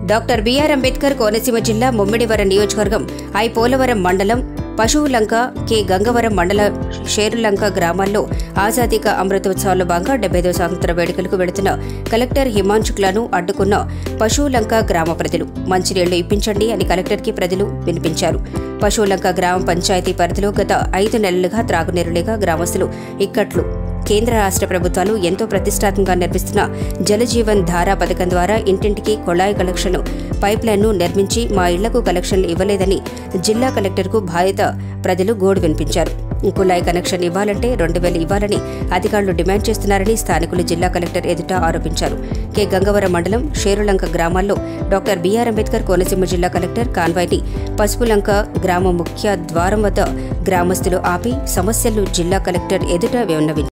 Doctor BR Ambedkar Konaseema జిల్లా ముమ్మిడివరం నియోజకవర్గం I Polavaram మండలం పశువులంక కె గంగవరం మండల షేరులంక గ్రామాల్లో ఆజాదీ కా అమృతోత్సవాల్లో భాగంగా 75వ స్వాతంత్ర వేడుకలకు వెళుతున్న కలెక్టర్ హిమాంశుక్లను అడ్డుకున్న పశువులంక గ్రామ ప్రజలు మంచినీళ్లు ఇప్పించండి అని కలెక్టర్కి ప్రజలు వినిపించారు. పశువులంక గ్రామ పంచాయతీ పరిధిలో గత 5 నెలలుగా త్రాగునీరు లేక గ్రామస్తులు ఇక్కట్లు. కేంద్ర రాష్ట్ర ప్రభుత్వాలు ఎంతో ప్రతిష్టాత్మకంగా నిర్మిస్తున్న జలజీవన్ ధారా పథకం ద్వారా ఇంటింటికి కొళాయి కలెక్షన్ పైప్ లైన్ను నిర్మించి మా ఇళ్లకు కలెక్షన్లు ఇవ్వలేదని జిల్లా కలెక్టర్కు బాధిత ప్రజలు గోడు వినిపించారు. కుళాయి కనెక్షన్ ఇవ్వాలంటే 2000 ఇవ్వాలని అధికారులు డిమాండ్ చేస్తున్నారని స్థానికులు జిల్లా కలెక్టర్ ఎదుట ఆరోపించారు. కె గంగవరం మండలం షేరులంక గ్రామాల్లో డాక్టర్ బిఆర్ అంబేద్కర్ కోనసీమ జిల్లా కలెక్టర్ కాన్వాయ్ని పసుపులంక గ్రామ ముఖ్య ద్వారం వద్ద గ్రామస్తులు ఆపి సమస్యలు జిల్లా కలెక్టర్ ఎదుట విన్నవించారు.